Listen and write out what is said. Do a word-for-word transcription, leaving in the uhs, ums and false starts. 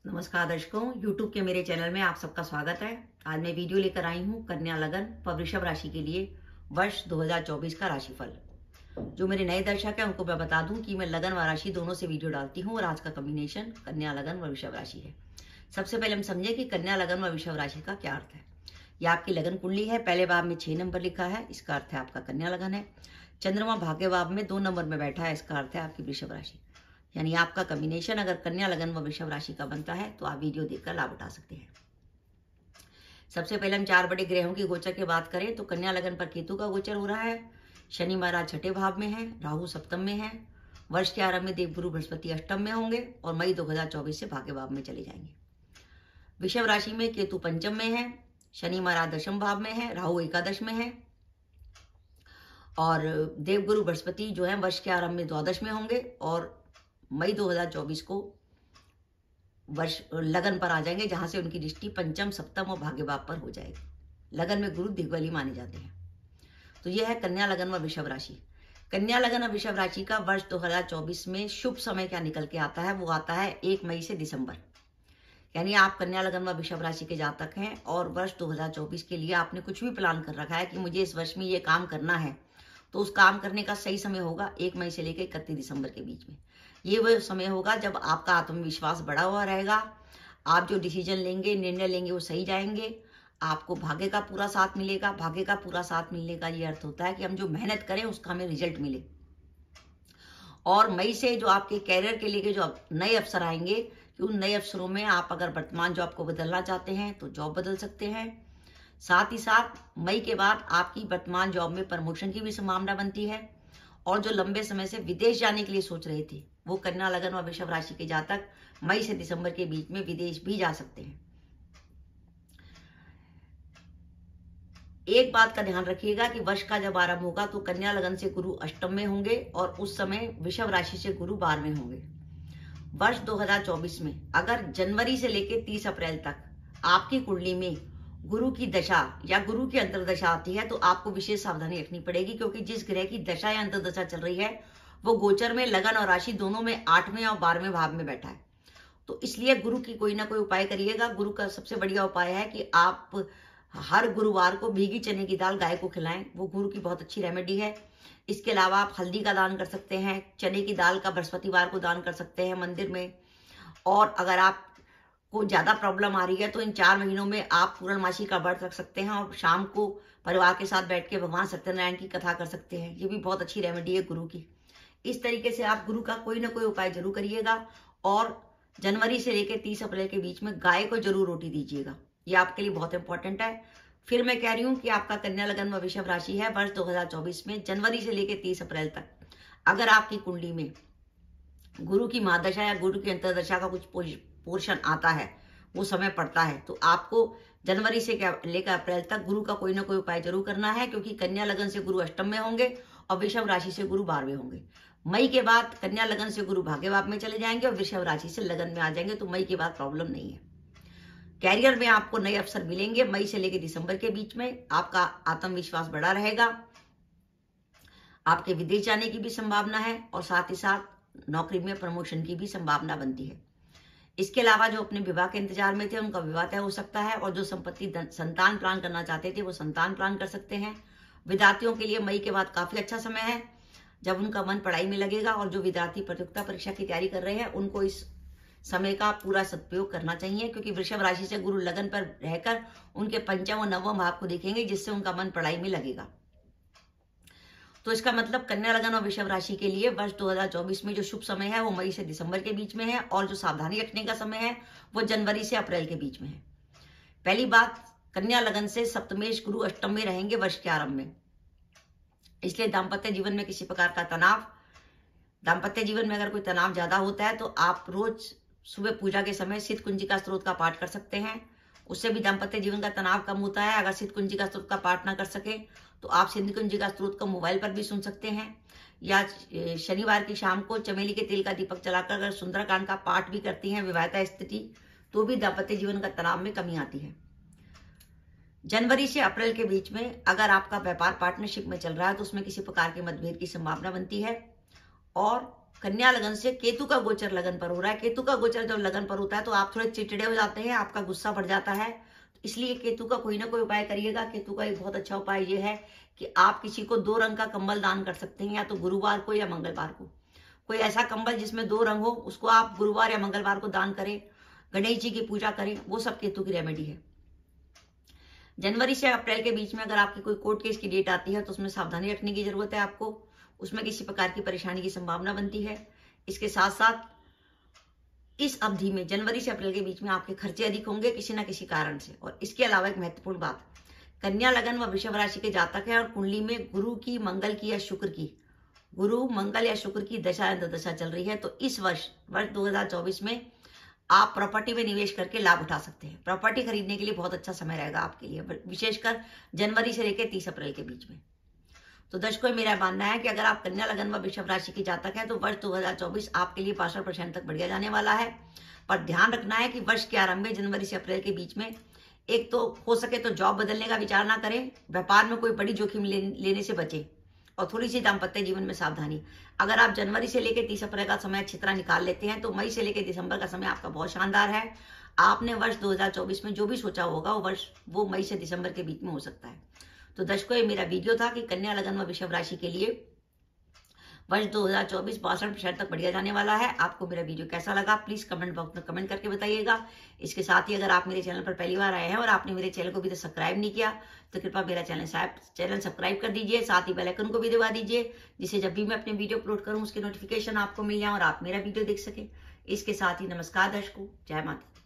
नमस्कार दर्शकों, YouTube के मेरे चैनल में आप सबका स्वागत है। आज मैं वीडियो लेकर आई हूँ कन्या लगन व वृषभ राशि के लिए वर्ष दो हज़ार चौबीस का राशिफल। जो मेरे नए दर्शक हैं उनको मैं बता दूं कि मैं लगन व राशि दोनों से वीडियो डालती हूँ और आज का कॉम्बिनेशन कन्या लगन व वृषभ राशि है। सबसे पहले हम समझे कि कन्या लगन व वृषभ राशि का क्या अर्थ है। यह आपकी लगन कुंडली है। पहले भाव में छह नंबर लिखा है, इसका अर्थ है आपका कन्या लगन है। चंद्रमा भाग्य भाव में दो नंबर में बैठा है, इसका अर्थ है आपकी वृषभ राशि। यानी आपका कॉम्बिनेशन अगर कन्या लगन व वृषभ राशि का बनता है तो आप वीडियो देखकर लाभ उठा सकते हैं। सबसे पहले हम चार बड़े ग्रहों की गोचर की बात करें तो कन्या लगन पर केतु का गोचर हो रहा है। शनि महाराज छठे भाव में है, राहु सप्तम में है। वर्ष के आरंभ में देवगुरु बृहस्पति अष्टम में होंगे और मई दो हजार चौबीस से भाग्य भाव में चले जाएंगे। वृषभ राशि में केतु पंचम में है, शनि महाराज दशम भाव में है, राहु एकादश में है और देवगुरु बृहस्पति जो है वर्ष के आरंभ में द्वादश में होंगे और मई दो हज़ार चौबीस को वर्ष लगन पर आ जाएंगे, जहां से उनकी दृष्टि पंचम सप्तम और भाग्य भाव पर हो जाएगी। लगन में गुरु दिग्बली माने जाते हैं। तो यह है कन्या लगन व वृषभ राशि। कन्या लगन और वृषभ राशि का वर्ष दो हज़ार चौबीस में शुभ समय क्या निकल के आता है, वो आता है एक मई से दिसंबर। यानी आप कन्या लगन व वृषभ राशि के जातक हैं और वर्ष दो हज़ार चौबीस के लिए आपने कुछ भी प्लान कर रखा है कि मुझे इस वर्ष में ये काम करना है, तो उस काम करने का सही समय होगा एक मई से लेकर इकतीस दिसंबर के बीच में। ये वह समय होगा जब आपका आत्मविश्वास बढ़ा हुआ रहेगा। आप जो डिसीजन लेंगे, निर्णय लेंगे, वो सही जाएंगे। आपको भाग्य का पूरा साथ मिलेगा। भाग्य का पूरा साथ मिलने का ये अर्थ होता है कि हम जो मेहनत करें उसका हमें रिजल्ट मिले। और मई से जो आपके कैरियर के लिए जो नए अवसर आएंगे, कि उन नए अवसरों में आप अगर वर्तमान जॉब को बदलना चाहते हैं तो जॉब बदल सकते हैं। साथ ही साथ मई के बाद आपकी वर्तमान जॉब में प्रमोशन की भी संभावना बनती है और जो लंबे समय से विदेश जाने के लिए सोच रहे थे वो कन्या लगन और वृषभ राशि के जातक मई से दिसंबर के बीच में विदेश भी जा सकते हैं। एक बात का ध्यान रखिएगा कि वर्ष का जब आरंभ होगा तो कन्या लगन से गुरु अष्टम में होंगे और उस समय वृषभ राशि से गुरु बारहवें होंगे। वर्ष दो हज़ार चौबीस में अगर जनवरी से लेकर तीस अप्रैल तक आपकी कुंडली में गुरु की दशा या गुरु की अंतर्दशा आती है तो आपको विशेष सावधानी रखनी पड़ेगी, क्योंकि जिस ग्रह की दशा या अंतर्दशा चल रही है वो गोचर में लगन और राशि दोनों में आठवें और बारहवें भाव में बैठा है। तो इसलिए गुरु की कोई ना कोई उपाय करिएगा। गुरु का सबसे बढ़िया उपाय है कि आप हर गुरुवार को भीगी चने की दाल गाय को खिलाएं। वो गुरु की बहुत अच्छी रेमेडी है। इसके अलावा आप हल्दी का दान कर सकते हैं, चने की दाल का बृहस्पतिवार को दान कर सकते हैं मंदिर में। और अगर आप को ज्यादा प्रॉब्लम आ रही है तो इन चार महीनों में आप पूर्णमासी का व्रत रख सकते हैं और शाम को परिवार के साथ बैठ के भगवान सत्यनारायण की कथा कर सकते हैं। ये भी बहुत अच्छी रेमेडी है गुरु की। इस तरीके से आप गुरु का कोई ना कोई उपाय जरूर करिएगा और जनवरी से लेकर तीस अप्रैल के बीच में गाय को जरूर रोटी दीजिएगा। ये आपके लिए बहुत इंपॉर्टेंट है। फिर मैं कह रही हूँ कि आपका कन्या लगन व वृषभ राशि है वर्ष दो हज़ार चौबीस में जनवरी से लेकर तीस अप्रैल तक अगर आपकी कुंडली में गुरु की महादशा या गुरु की अंतर्दशा का कुछ पोर्शन आता है, वो समय पड़ता है, तो आपको जनवरी से लेकर अप्रैल तक गुरु का कोई ना कोई उपाय जरूर करना है, क्योंकि कन्या लगन से गुरु अष्टम में होंगे और वृषभ राशि से गुरु बारहवें होंगे। मई के बाद कन्या लगन से गुरु भाग्य भाव में चले जाएंगे और वृषभ राशि से लगन में आ जाएंगे, तो मई के बाद प्रॉब्लम नहीं है। कैरियर में आपको नए अवसर मिलेंगे। मई से लेकर दिसंबर के बीच में आपका आत्मविश्वास बढ़ा रहेगा। आपके विदेश जाने की भी संभावना है और साथ ही साथ नौकरी में प्रमोशन की भी संभावना बनती है। इसके अलावा जो अपने विवाह के इंतजार में थे उनका विवाह तय हो सकता है और जो संपत्ति संतान प्लान करना चाहते थे वो संतान प्लान कर सकते हैं। विद्यार्थियों के लिए मई के बाद काफी अच्छा समय है जब उनका मन पढ़ाई में लगेगा और जो विद्यार्थी प्रतियोगिता परीक्षा की तैयारी कर रहे हैं उनको इस समय का पूरा सदुपयोग करना चाहिए, क्योंकि वृषभ राशि से गुरु लगन पर रहकर उनके पंचम और नवम भाव को देखेंगे, जिससे उनका मन पढ़ाई में लगेगा। तो इसका मतलब कन्या लगन और वृषभ राशि के लिए वर्ष दो हज़ार चौबीस में जो शुभ समय है वो मई से दिसंबर के बीच में है और जो सावधानी रखने का समय है वो जनवरी से अप्रैल के बीच में है। पहली बात, कन्या लगन से सप्तमेश गुरु अष्टम में रहेंगे वर्ष के आरंभ में, इसलिए दाम्पत्य जीवन में किसी प्रकार का तनाव, दाम्पत्य जीवन में अगर कोई तनाव ज्यादा होता है तो आप रोज सुबह पूजा के समय सिद्ध कुंजिका स्त्रोत का पाठ कर सकते हैं। उससे भी दाम्पत्य जीवन का तनाव कम होता है। अगर सिद्ध कुंजिका स्त्रोत का पाठ ना कर सके तो आप सिद्ध कुंजिका स्त्रोत को मोबाइल पर भी सुन सकते हैं, या शनिवार की शाम को चमेली के तेल का दीपक जलाकर अगर सुंदरकांड का पाठ भी करती हैं विवाहिता स्थिति, तो भी दाम्पत्य जीवन का तनाव में कमी आती है। जनवरी से अप्रैल के बीच में अगर आपका व्यापार पार्टनरशिप में चल रहा है तो उसमें किसी प्रकार के मतभेद की संभावना बनती है और कन्या लगन से केतु का गोचर लगन पर हो रहा है। केतु का गोचर जब लगन पर होता है तो आप थोड़े चिड़चिड़े हो जाते हैं, आपका गुस्सा बढ़ जाता है। इसलिए केतु का कोई ना कोई उपाय करिएगा। केतु का एक बहुत अच्छा उपाय ये है कि आप किसी को दो रंग का कंबल दान कर सकते हैं, या तो गुरुवार को या मंगलवार को। कोई ऐसा कंबल जिसमें दो रंग हो, उसको आप गुरुवार या मंगलवार को दान करें। गणेश जी की पूजा करें, वो सब केतु की रेमेडी है। जनवरी से अप्रैल के बीच में अगर आपकी कोई कोर्ट केस की डेट आती है तो उसमें सावधानी रखने की जरूरत है आपको। उसमें किसी प्रकार की परेशानी की संभावना बनती है। इसके साथ साथ इस अवधि में जनवरी से अप्रैल के बीच में आपके खर्चे अधिक होंगे किसी न किसी कारण से। और इसके अलावा एक महत्वपूर्ण बात, कन्या लगन व वृषभ राशि के जातक है और कुंडली में गुरु की, मंगल की या शुक्र की, गुरु मंगल या शुक्र की दशा या दशा चल रही है, तो इस वर्ष वर्ष दो हजार चौबीस में आप प्रॉपर्टी में निवेश करके लाभ उठा सकते हैं। प्रॉपर्टी खरीदने के लिए बहुत अच्छा समय रहेगा आपके लिए, विशेषकर जनवरी से लेकर तीस अप्रैल के बीच में। तो दर्शकों, मेरा मानना है कि अगर आप कन्या लगन व वृषभ राशि के जातक हैं तो वर्ष दो हजार चौबीस आपके लिए बासठ परसेंट तक बढ़िया जाने वाला है। पर ध्यान रखना है कि वर्ष के आरंभ में जनवरी से अप्रैल के बीच में एक तो हो सके तो जॉब बदलने का विचार ना करें, व्यापार में कोई बड़ी जोखिम ले, लेने से बचें और थोड़ी सी दाम्पत्य जीवन में सावधानी। अगर आप जनवरी से लेकर तीस अप्रैल का समय अच्छी तरह निकाल लेते हैं तो मई से लेकर दिसंबर का समय आपका बहुत शानदार है। आपने वर्ष दो हजार चौबीस में जो भी सोचा होगा वो वर्ष वो मई से दिसंबर के बीच में हो सकता है। तो दर्शकों, ये मेरा वीडियो था कि कन्या लगन व वृषभ राशि के लिए वर्ष दो हजार चौबीस बासठ परसेंट तक बढ़िया जाने वाला है। आपको मेरा वीडियो कैसा लगा प्लीज कमेंट बॉक्स में कमेंट करके बताइएगा। इसके साथ ही अगर आप मेरे चैनल पर पहली बार आए हैं और आपने मेरे चैनल को अभी तक सब्सक्राइब नहीं किया तो कृपया मेरा चैनल चैनल सब्सक्राइब कर दीजिए, साथ ही बेल आइकन को भी दबा दीजिए, जिससे जब भी मैं अपने वीडियो अपलोड करूं उसके नोटिफिकेशन आपको मिल जाए और आप मेरा वीडियो देख सके। इसके साथ ही नमस्कार दर्शकों, जय माता दी।